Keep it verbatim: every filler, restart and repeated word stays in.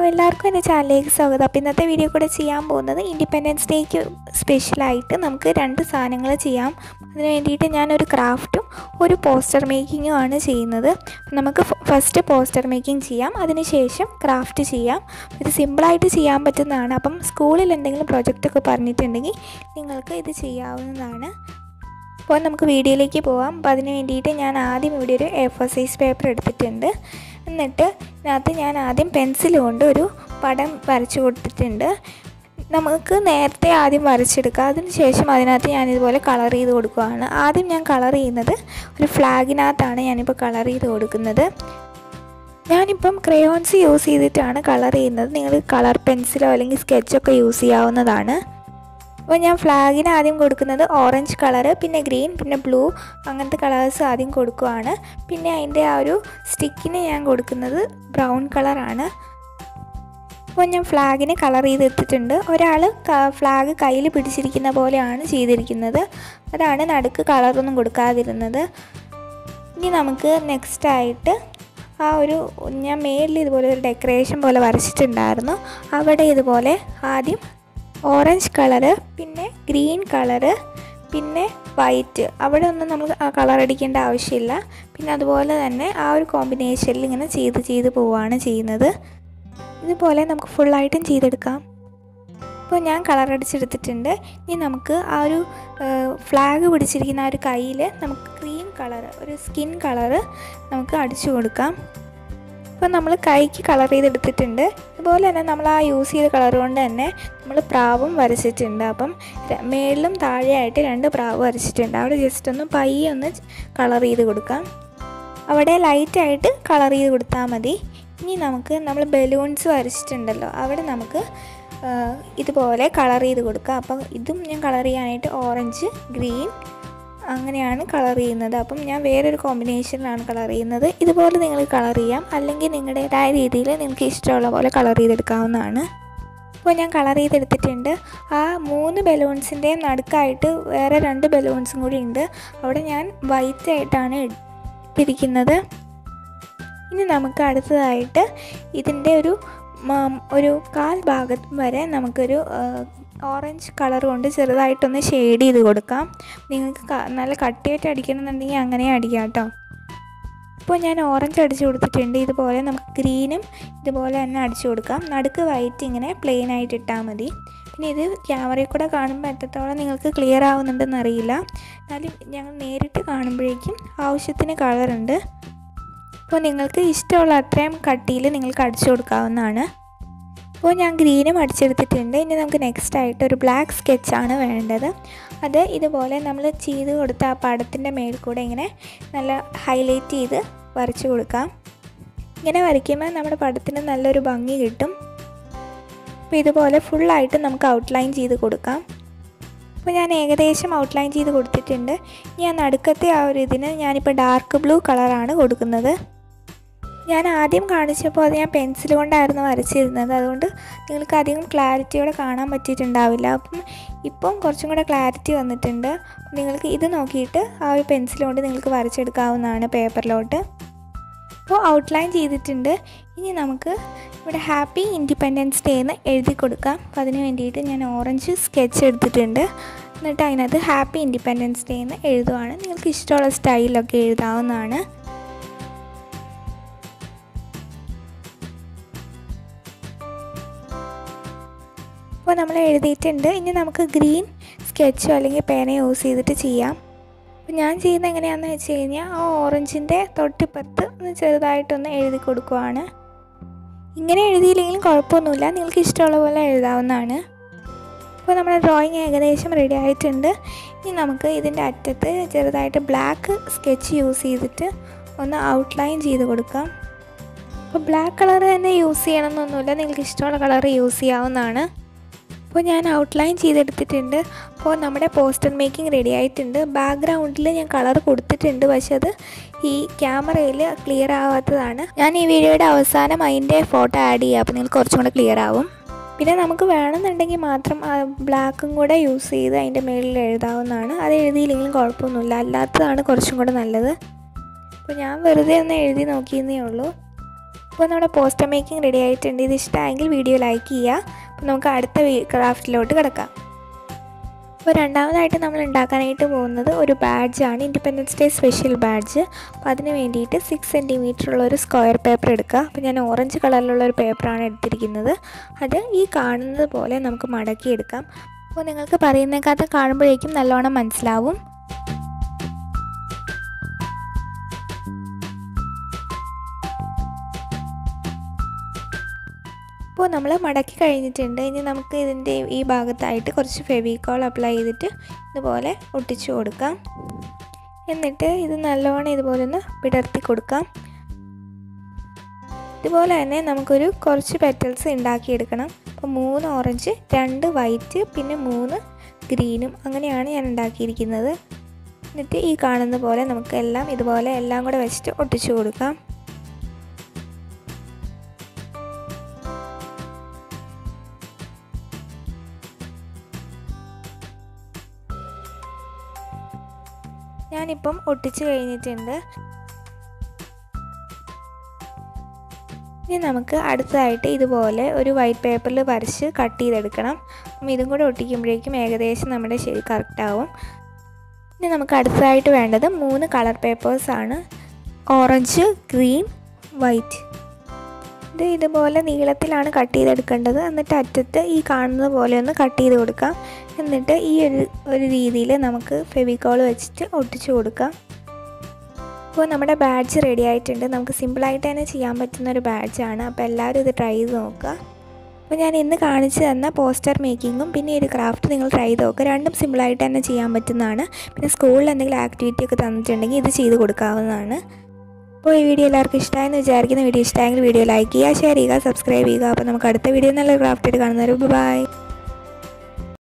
എല്ലാവർക്കും എൻ്റെ ചാനലിലേക്ക് സ്വാഗതം. അപ്പോൾ ഇന്നത്തെ വീഡിയോ കൂടെ ചെയ്യാൻ പോകുന്നത് ഇൻഡിപെൻഡൻസ് ഡേക്ക് സ്പെഷ്യലായിട്ട് നമുക്ക് രണ്ട് സാധനങ്ങൾ ചെയ്യാം. അതിന് വേണ്ടിയിട്ട് ഞാനൊരു ക്രാഫ്റ്റും ഒരു പോസ്റ്റർ മേക്കിങ്ങും ആണ് ചെയ്യുന്നത്. നമുക്ക് ഫസ്റ്റ് പോസ്റ്റർ മേക്കിംഗ് ചെയ്യാം, അതിനുശേഷം ക്രാഫ്റ്റ് ചെയ്യാം. ഇത് സിമ്പിളായിട്ട് ചെയ്യാൻ പറ്റുന്നതാണ്. അപ്പം സ്കൂളിൽ എന്തെങ്കിലും പ്രൊജക്റ്റൊക്കെ പറഞ്ഞിട്ടുണ്ടെങ്കിൽ നിങ്ങൾക്ക് ഇത് ചെയ്യാവുന്നതാണ്. അപ്പോൾ നമുക്ക് വീഡിയോയിലേക്ക് പോകാം. അപ്പോൾ അതിന് വേണ്ടിയിട്ട് ഞാൻ ആദ്യം ഇവിടെ ഒരു എ ഫോർ സൈസ് പേപ്പർ എടുത്തിട്ടുണ്ട്. എന്നിട്ട് ഇതിനകത്ത് ഞാൻ ആദ്യം പെൻസിൽ കൊണ്ട് ഒരു പടം വരച്ചു കൊടുത്തിട്ടുണ്ട്. നമുക്ക് നേരത്തെ ആദ്യം വരച്ചെടുക്കാം, അതിന് ശേഷം അതിനകത്ത് ഞാനിതുപോലെ കളർ ചെയ്ത് കൊടുക്കുകയാണ്. ആദ്യം ഞാൻ കളർ ചെയ്യുന്നത് ഒരു ഫ്ലാഗിനകത്താണ് ഞാനിപ്പോൾ കളർ ചെയ്ത് കൊടുക്കുന്നത്. ഞാനിപ്പം ക്രയോൺസ് യൂസ് ചെയ്തിട്ടാണ് കളർ ചെയ്യുന്നത്. നിങ്ങൾ കളർ പെൻസിലോ അല്ലെങ്കിൽ സ്കെച്ചൊക്കെ യൂസ് ചെയ്യാവുന്നതാണ്. അപ്പോൾ ഞാൻ ഫ്ലാഗിന് ആദ്യം കൊടുക്കുന്നത് ഓറഞ്ച് കളറ്, പിന്നെ ഗ്രീൻ, പിന്നെ ബ്ലൂ, അങ്ങനത്തെ കളേഴ്സ് ആദ്യം കൊടുക്കുകയാണ്. പിന്നെ അതിൻ്റെ ആ ഒരു സ്റ്റിക്കിന് ഞാൻ കൊടുക്കുന്നത് ബ്രൗൺ കളറാണ്. അപ്പോൾ ഞാൻ ഫ്ലാഗിന് കളർ ചെയ്തെടുത്തിട്ടുണ്ട്. ഒരാൾ ഫ്ലാഗ് കയ്യിൽ പിടിച്ചിരിക്കുന്ന പോലെയാണ് ചെയ്തിരിക്കുന്നത്. അതാണ് നടുക്ക് കളറൊന്നും കൊടുക്കാതിരുന്നത്. ഇനി നമുക്ക് നെക്സ്റ്റായിട്ട് ആ ഒരു ഞാൻ മേളിൽ ഇതുപോലെ ഒരു ഡെക്കറേഷൻ പോലെ വരച്ചിട്ടുണ്ടായിരുന്നു. അവിടെ ഇതുപോലെ ആദ്യം ഓറഞ്ച് കളറ്, പിന്നെ ഗ്രീൻ കളറ്, പിന്നെ വൈറ്റ്, അവിടെ ഒന്നും നമ്മൾ കളർ അടിക്കേണ്ട ആവശ്യമില്ല. പിന്നെ അതുപോലെ തന്നെ ആ ഒരു കോമ്പിനേഷനിൽ ഇങ്ങനെ ചെയ്ത് ചെയ്ത് പോവുകയാണ് ചെയ്യുന്നത്. ഇതുപോലെ നമുക്ക് ഫുള്ളായിട്ടും ചെയ്തെടുക്കാം. ഇപ്പോൾ ഞാൻ കളർ അടിച്ചെടുത്തിട്ടുണ്ട്. ഇനി നമുക്ക് ആ ഒരു ഫ്ലാഗ് പിടിച്ചിരിക്കുന്ന ആ ഒരു കയ്യിൽ നമുക്ക് ക്രീം കളറ്, ഒരു സ്കിൻ കളറ് നമുക്ക് അടിച്ചു കൊടുക്കാം. അപ്പോൾ നമ്മൾ കൈക്ക് കളർ ചെയ്തെടുത്തിട്ടുണ്ട്. അതുപോലെ തന്നെ നമ്മൾ ആ യൂസ് ചെയ്ത കളർ കൊണ്ട് തന്നെ നമ്മൾ പ്രാവും വരച്ചിട്ടുണ്ട്. അപ്പം മേളിലും താഴെയായിട്ട് രണ്ട് പ്രാവ് വരച്ചിട്ടുണ്ട്. അവിടെ ജസ്റ്റ് ഒന്ന് പയ്യെ ഒന്ന് കളർ ചെയ്ത് കൊടുക്കാം. അവിടെ ലൈറ്റായിട്ട് കളർ ചെയ്ത് കൊടുത്താൽ മതി. ഇനി നമുക്ക് നമ്മൾ ബലൂൺസ് വരച്ചിട്ടുണ്ടല്ലോ, അവിടെ നമുക്ക് ഇതുപോലെ കളർ ചെയ്ത് കൊടുക്കാം. അപ്പം ഇതും ഞാൻ കളർ ചെയ്യാനായിട്ട് ഓറഞ്ച്, ഗ്രീൻ അങ്ങനെയാണ് കളർ ചെയ്യുന്നത്. അപ്പം ഞാൻ വേറൊരു കോമ്പിനേഷനിലാണ് കളർ ചെയ്യുന്നത്. ഇതുപോലെ നിങ്ങൾ കളർ ചെയ്യാം, അല്ലെങ്കിൽ നിങ്ങളുടേതായ രീതിയിൽ നിങ്ങൾക്ക് ഇഷ്ടമുള്ള പോലെ കളർ ചെയ്തെടുക്കാവുന്നതാണ്. അപ്പോൾ ഞാൻ കളർ ചെയ്തെടുത്തിട്ടുണ്ട്. ആ മൂന്ന് ബലൂൺസിൻ്റെയും നടുക്കായിട്ട് വേറെ രണ്ട് ബലൂൺസും കൂടി ഉണ്ട്. അവിടെ ഞാൻ വൈറ്റ് ആയിട്ടാണ് ഇട്ടിരിക്കുന്നത്. ഇനി നമുക്ക് അടുത്തതായിട്ട് ഇതിൻ്റെ ഒരു ഒരു കാൽ ഭാഗം വരെ നമുക്കൊരു ഓറഞ്ച് കളർ കൊണ്ട് ചെറുതായിട്ടൊന്ന് ഷെയ്ഡ് ചെയ്ത് കൊടുക്കാം. നിങ്ങൾക്ക് നല്ല കട്ടിയായിട്ട് അടിക്കണമെന്നുണ്ടെങ്കിൽ അങ്ങനെ അടിക്കാം കേട്ടോ. ഇപ്പോൾ ഞാൻ ഓറഞ്ച് അടിച്ചു കൊടുത്തിട്ടുണ്ട്. ഇതുപോലെ നമുക്ക് ഗ്രീനും ഇതുപോലെ തന്നെ അടിച്ചു കൊടുക്കാം. നടുക്ക് വൈറ്റ് ഇങ്ങനെ പ്ലെയിൻ ആയിട്ട് ഇട്ടാൽ മതി. പിന്നെ ഇത് ക്യാമറയിൽ കൂടെ കാണുമ്പോൾ എത്രത്തോളം നിങ്ങൾക്ക് ക്ലിയർ ആവുന്നുണ്ടെന്ന് അറിയില്ല. എന്നാലും ഞങ്ങൾ നേരിട്ട് കാണുമ്പോഴേക്കും ആവശ്യത്തിന് കളറുണ്ട്. അപ്പോൾ നിങ്ങൾക്ക് ഇഷ്ടമുള്ള അത്രയും കട്ടിയിൽ നിങ്ങൾക്ക് അടിച്ചു കൊടുക്കാവുന്നതാണ്. അപ്പോൾ ഞാൻ ഗ്രീനും അടിച്ചെടുത്തിട്ടുണ്ട്. ഇനി നമുക്ക് നെക്സ്റ്റ് ആയിട്ട് ഒരു ബ്ലാക്ക് സ്കെച്ചാണ് വേണ്ടത്. അത് ഇതുപോലെ നമ്മൾ ചെയ്ത് കൊടുത്ത ആ പടത്തിൻ്റെ മേൽ കൂടെ ഇങ്ങനെ നല്ല ഹൈലൈറ്റ് ചെയ്ത് വരച്ചു കൊടുക്കാം. ഇങ്ങനെ വരയ്ക്കുമ്പോൾ നമ്മുടെ പടത്തിന് നല്ലൊരു ഭംഗി കിട്ടും. അപ്പോൾ ഇതുപോലെ ഫുള്ളായിട്ട് നമുക്ക് ഔട്ട്ലൈൻ ചെയ്ത് കൊടുക്കാം. അപ്പോൾ ഞാൻ ഏകദേശം ഔട്ട്ലൈൻ ചെയ്ത് കൊടുത്തിട്ടുണ്ട്. ഞാൻ നടുക്കത്തെ ആ ഒരു ഇതിന് ഞാനിപ്പോൾ ഡാർക്ക് ബ്ലൂ കളറാണ് കൊടുക്കുന്നത്. ഞാൻ ആദ്യം കാണിച്ചപ്പോൾ അത് ഞാൻ പെൻസിൽ കൊണ്ടായിരുന്നു വരച്ചിരുന്നത്. അതുകൊണ്ട് നിങ്ങൾക്ക് അധികം ക്ലാരിറ്റിയോടെ കാണാൻ പറ്റിയിട്ടുണ്ടാവില്ല. അപ്പം ഇപ്പം കുറച്ചും കൂടെ ക്ലാരിറ്റി വന്നിട്ടുണ്ട്. നിങ്ങൾക്ക് ഇത് നോക്കിയിട്ട് ആ ഒരു പെൻസിൽ കൊണ്ട് നിങ്ങൾക്ക് വരച്ചെടുക്കാവുന്നതാണ് പേപ്പറിലോട്ട്. അപ്പോൾ ഔട്ട്ലൈൻ ചെയ്തിട്ടുണ്ട്. ഇനി നമുക്ക് ഇവിടെ ഹാപ്പി ഇൻഡിപെൻഡൻസ് ഡേ എന്ന് എഴുതി കൊടുക്കാം. അപ്പോൾ അതിന് വേണ്ടിയിട്ട് ഞാൻ ഓറഞ്ച് സ്കെച്ച് എടുത്തിട്ടുണ്ട്. എന്നിട്ട് അതിനകത്ത് ഹാപ്പി ഇൻഡിപെൻഡൻസ് ഡേ എന്ന് എഴുതുവാണ്. നിങ്ങൾക്ക് ഇഷ്ടമുള്ള സ്റ്റൈലൊക്കെ എഴുതാവുന്നതാണ്. അപ്പോൾ നമ്മൾ എഴുതിയിട്ടുണ്ട്. ഇനി നമുക്ക് ഗ്രീൻ സ്കെച്ചോ അല്ലെങ്കിൽ പേന യൂസ് ചെയ്തിട്ട് ചെയ്യാം. അപ്പോൾ ഞാൻ ചെയ്യുന്നത് എങ്ങനെയാണെന്ന് വെച്ച് കഴിഞ്ഞാൽ ആ ഓറഞ്ചിൻ്റെ തൊട്ടിപ്പുറത്ത് ഒന്ന് ചെറുതായിട്ടൊന്ന് എഴുതി കൊടുക്കുവാണ്. ഇങ്ങനെ എഴുതിയില്ലെങ്കിലും കുഴപ്പമൊന്നുമില്ല, നിങ്ങൾക്ക് ഇഷ്ടമുള്ള പോലെ എഴുതാവുന്നതാണ്. അപ്പോൾ നമ്മുടെ ഡ്രോയിങ് ഏകദേശം റെഡി ആയിട്ടുണ്ട്. ഇനി നമുക്ക് ഇതിൻ്റെ അറ്റത്ത് ചെറുതായിട്ട് ബ്ലാക്ക് സ്കെച്ച് യൂസ് ചെയ്തിട്ട് ഒന്ന് ഔട്ട്ലൈൻ ചെയ്ത് കൊടുക്കാം. അപ്പോൾ ബ്ലാക്ക് കളർ തന്നെ യൂസ് ചെയ്യണമെന്നൊന്നുമില്ല, നിങ്ങൾക്ക് ഇഷ്ടമുള്ള കളർ യൂസ് ചെയ്യാവുന്നതാണ്. അപ്പോൾ ഞാൻ ഔട്ട്ലൈൻ ചെയ്തെടുത്തിട്ടുണ്ട്. അപ്പോൾ നമ്മുടെ പോസ്റ്റർ മേക്കിംഗ് റെഡി ആയിട്ടുണ്ട്. ബാക്ക്ഗ്രൗണ്ടിൽ ഞാൻ കളർ കൊടുത്തിട്ടുണ്ട്, പക്ഷെ അത് ഈ ക്യാമറയിൽ ക്ലിയർ ആവാത്തതാണ്. ഞാൻ ഈ വീഡിയോയുടെ അവസാനം അതിൻ്റെ ഫോട്ടോ ആഡ് ചെയ്യാം, അപ്പോൾ നിങ്ങൾക്ക് കുറച്ചും കൂടെ ക്ലിയർ ആവും. പിന്നെ നമുക്ക് വേണമെന്നുണ്ടെങ്കിൽ മാത്രം ബ്ലാക്കും കൂടെ യൂസ് ചെയ്ത് അതിൻ്റെ മേളിൽ എഴുതാവുന്നതാണ്. അത് എഴുതിയില്ലെങ്കിലും കുഴപ്പമൊന്നുമില്ല, അല്ലാത്തതാണ് കുറച്ചും കൂടെ നല്ലത്. അപ്പോൾ ഞാൻ വെറുതെ ഒന്ന് എഴുതി നോക്കിയെന്നേ ഉള്ളൂ. അപ്പോൾ നമ്മുടെ പോസ്റ്റർ മേക്കിംഗ് റെഡി ആയിട്ടുണ്ട്. ഇത് ഇഷ്ടമായെങ്കിൽ വീഡിയോ ലൈക്ക് ചെയ്യുക. അപ്പോൾ നമുക്ക് അടുത്ത ക്രാഫ്റ്റിലോട്ട് കിടക്കാം. അപ്പോൾ രണ്ടാമതായിട്ട് നമ്മൾ ഉണ്ടാക്കാനായിട്ട് പോകുന്നത് ഒരു ബാഡ്ജാണ്, ഇൻഡിപെൻഡൻസ് ഡേ സ്പെഷ്യൽ ബാഡ്ജ്. അപ്പോൾ അതിന് വേണ്ടിയിട്ട് സിക്സ് സെൻറ്റിമീറ്റർ ഉള്ള ഒരു സ്ക്വയർ പേപ്പർ എടുക്കുക. അപ്പോൾ ഞാൻ ഓറഞ്ച് കളറിലുള്ള ഒരു പേപ്പറാണ് എടുത്തിരിക്കുന്നത്. അത് ഈ കാണുന്നത് പോലെ നമുക്ക് മടക്കിയെടുക്കാം. അപ്പോൾ നിങ്ങൾക്ക് പറയുന്നേക്കാത്ത കാണുമ്പോഴേക്കും നല്ലോണം മനസ്സിലാവും. അപ്പോൾ നമ്മൾ മടക്കി കഴിഞ്ഞിട്ടുണ്ട്. ഇനി നമുക്ക് ഇതിൻ്റെ ഈ ഭാഗത്തായിട്ട് കുറച്ച് ഫെവിക്കോൾ അപ്ലൈ ചെയ്തിട്ട് ഇതുപോലെ ഒട്ടിച്ചു കൊടുക്കാം. എന്നിട്ട് ഇത് നല്ലോണം ഇതുപോലെ ഒന്ന് വിടർത്തി കൊടുക്കാം. ഇതുപോലെ തന്നെ നമുക്കൊരു കുറച്ച് പെറ്റൽസ് ഉണ്ടാക്കിയെടുക്കണം. അപ്പോൾ മൂന്ന് ഓറഞ്ച്, രണ്ട് വൈറ്റ്, പിന്നെ മൂന്ന് ഗ്രീനും, അങ്ങനെയാണ് ഞാൻ ഉണ്ടാക്കിയിരിക്കുന്നത്. എന്നിട്ട് ഈ കാണുന്ന പോലെ നമുക്ക് എല്ലാം ഇതുപോലെ എല്ലാം കൂടെ വെച്ചിട്ട് ഒട്ടിച്ചു കൊടുക്കാം. ഞാനിപ്പം ഒട്ടിച്ച് കഴിഞ്ഞിട്ടുണ്ട്. ഇനി നമുക്ക് അടുത്തതായിട്ട് ഇതുപോലെ ഒരു വൈറ്റ് പേപ്പറിൽ വരച്ച് കട്ട് ചെയ്തെടുക്കണം. അപ്പം ഇതും കൂടെ ഒട്ടിക്കുമ്പോഴേക്കും ഏകദേശം നമ്മുടെ ശരി കറക്റ്റാവും. ഇനി നമുക്ക് അടുത്തതായിട്ട് വേണ്ടത് മൂന്ന് കളർ പേപ്പേഴ്സാണ്, ഓറഞ്ച്, ഗ്രീൻ, വൈറ്റ്. ഇത് ഇതുപോലെ നീളത്തിലാണ് കട്ട് ചെയ്തെടുക്കേണ്ടത്. എന്നിട്ട് അറ്റത്ത് ഈ കാണുന്നത് പോലെ ഒന്ന് കട്ട് ചെയ്ത് കൊടുക്കാം. എന്നിട്ട് ഈ ഒരു ഒരു രീതിയിൽ നമുക്ക് ഫെവിക്കോൾ വെച്ചിട്ട് ഒട്ടിച്ചു കൊടുക്കാം. അപ്പോൾ നമ്മുടെ ബാഡ്ജ് റെഡി ആയിട്ടുണ്ട്. നമുക്ക് സിമ്പിളായിട്ട് തന്നെ ചെയ്യാൻ പറ്റുന്ന ഒരു ബാഡ്ജാണ്. അപ്പോൾ എല്ലാവരും ഇത് ട്രൈ ചെയ്ത് നോക്കുക. അപ്പോൾ ഞാൻ ഇന്ന് കാണിച്ചു തന്ന പോസ്റ്റർ മേക്കിങ്ങും പിന്നെ ഒരു ക്രാഫ്റ്റ് നിങ്ങൾ ട്രൈ ചെയ്ത് നോക്കുക. രണ്ടും സിമ്പിളായിട്ട് തന്നെ ചെയ്യാൻ പറ്റുന്നതാണ്. പിന്നെ സ്കൂളിൽ എന്തെങ്കിലും ആക്ടിവിറ്റി ഒക്കെ തന്നിട്ടുണ്ടെങ്കിൽ ഇത് ചെയ്ത് കൊടുക്കാവുന്നതാണ്. അപ്പോൾ ഈ വീഡിയോ എല്ലാവർക്കും ഇഷ്ടമായെന്ന് വിചാരിക്കുന്ന വീഡിയോ ഇഷ്ടമായെങ്കിൽ വീഡിയോ ലൈക്ക് ചെയ്യുക, ഷെയർ ചെയ്യുക, സബ്സ്ക്രൈബ് ചെയ്യുക. അപ്പോൾ നമുക്ക് അടുത്ത വീഡിയോ നല്ല ക്രാഫ്റ്റ് ആയിട്ട് കാണുന്നവരെ ബൈ.